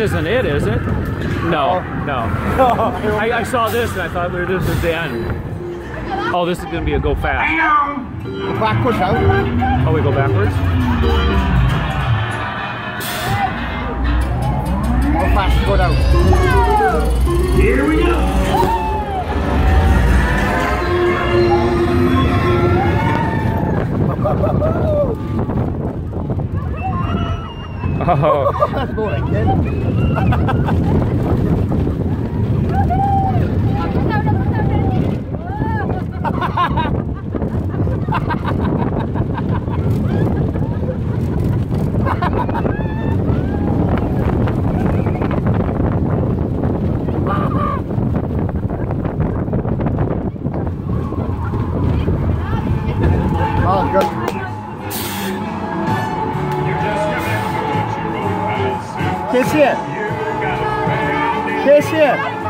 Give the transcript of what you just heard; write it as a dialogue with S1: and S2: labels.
S1: isn't it, is it? No, no. I saw this and I thought this is the end. Oh, this is going to be a go fast.
S2: Go backwards out.
S1: Oh, we go backwards?
S2: Go fast, go down.
S3: Here we go.
S1: Oh.
S2: That's more like it. Oh, good. Kiss here. Kiss here.